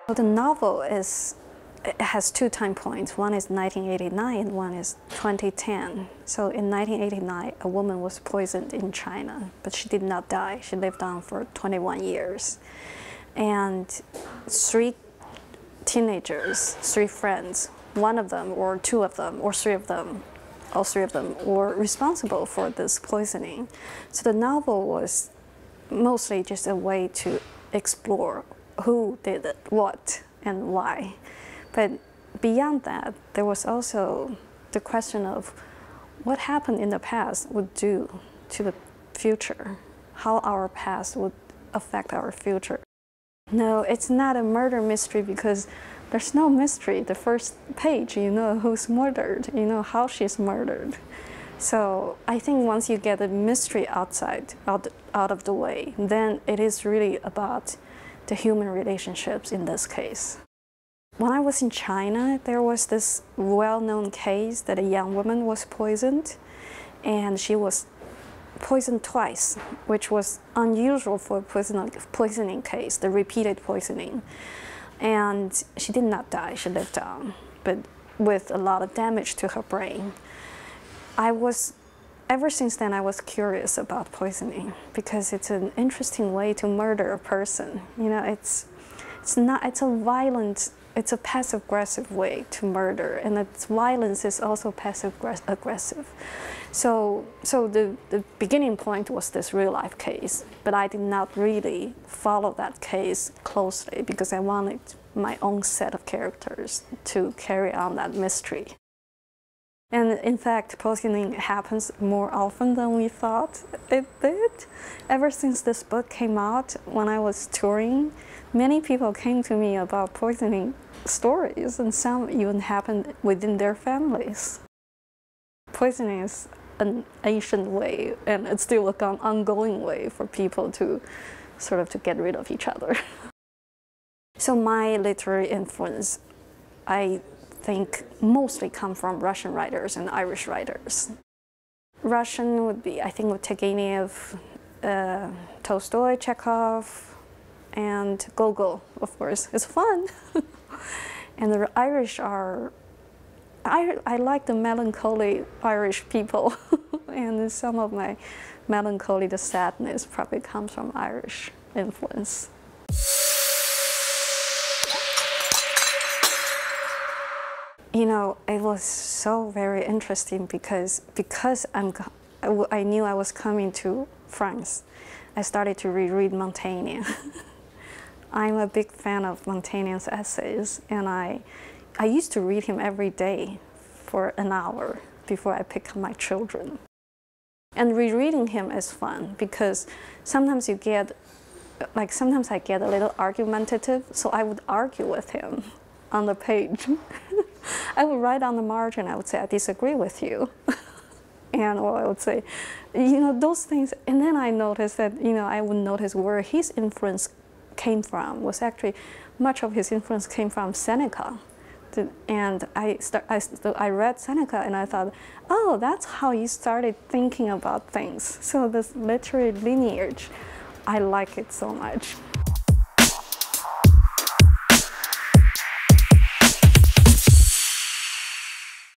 Well, the novel it has two time points. One is 1989 and one is 2010. So in 1989, a woman was poisoned in China, but she did not die. She lived on for 21 years. And three teenagers, three friends, one of them or two of them or three of them, all three of them were responsible for this poisoning. So the novel was mostly just a way to explore who did it, what, and why. But beyond that, there was also the question of what happened in the past would do to the future, how our past would affect our future. No, it's not a murder mystery because there's no mystery. The first page, you know who's murdered, you know how she's murdered. So I think once you get the mystery out of the way, then it is really about the human relationships in this case. When I was in China, there was this well-known case that a young woman was poisoned, and she was poisoned twice, which was unusual for a poisoning case, the repeated poisoning. And she did not die, she lived on, but with a lot of damage to her brain. Ever since then, I was curious about poisoning because it's an interesting way to murder a person. You know, it's a passive-aggressive way to murder, and its violence is also passive-aggressive. So the beginning point was this real-life case, but I did not really follow that case closely because I wanted my own set of characters to carry on that mystery. And in fact, poisoning happens more often than we thought it did. Ever since this book came out, when I was touring, many people came to me about poisoning stories, and some even happened within their families. Poisoning is an ancient way, and it's still an ongoing way for people to to get rid of each other. So my literary influence, I think, mostly come from Russian writers and Irish writers. Russian would be, I think, with Turgenev, Tolstoy, Chekhov, and Gogol, of course. It's fun. And the Irish are, I like the melancholy Irish people. And some of my melancholy, the sadness, probably comes from Irish influence. You know, it was so very interesting because I knew I was coming to France. I started to reread Montaigne. I'm a big fan of Montaigne's essays, and I used to read him every day for an hour before I pick up my children. And rereading him is fun because sometimes I get a little argumentative, so I would argue with him on the page. I would write on the margin, I would say, I disagree with you. Or I would say, you know, those things. And then I noticed that, you know, I would notice where his influence came from was actually, much of his influence came from Seneca. And I read Seneca and I thought, oh, that's how he started thinking about things. So this literary lineage, I like it so much.